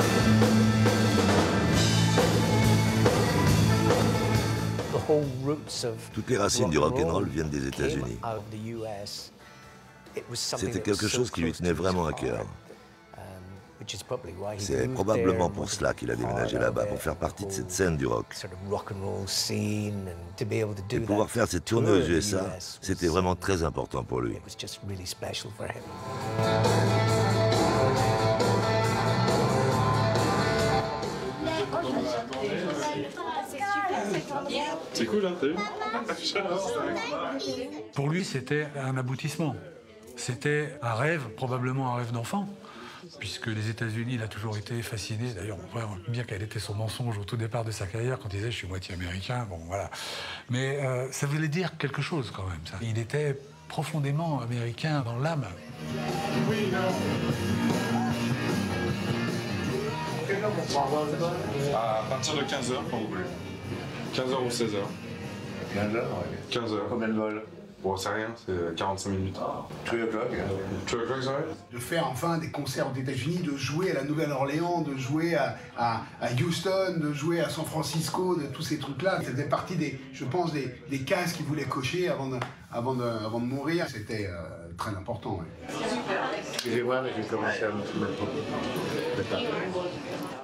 Toutes les racines du rock'n'roll viennent des États-Unis. C'était quelque chose qui lui tenait vraiment à cœur. C'est probablement pour cela qu'il a déménagé là-bas, pour faire partie de cette scène du rock. Et pouvoir faire cette tournée aux USA, c'était vraiment très important pour lui. C'est cool, hein, t'as vu? Pour lui, c'était un aboutissement. C'était un rêve, probablement un rêve d'enfant, puisque les États-Unis, il a toujours été fasciné. D'ailleurs, on pourrait dire quel était son mensonge au tout départ de sa carrière, quand il disait « je suis moitié américain », bon, voilà. Mais ça voulait dire quelque chose, quand même, ça. Il était profondément américain dans l'âme. À partir de 15h, quand vous voulez. 15h ou 16h. 15h, 15h. Combien de vols? Bon, c'est rien, c'est 45 minutes. 3 o'clock. 2 o'clock, c'est vrai? De faire enfin des concerts aux États-Unis, de jouer à la Nouvelle-Orléans, de jouer à Houston, de jouer à San Francisco, de tous ces trucs-là. Ça faisait partie des, je pense, des cases qu'il voulait cocher avant de mourir. C'était très important. Ouais. Excusez-moi, mais j'ai commencé à me mettre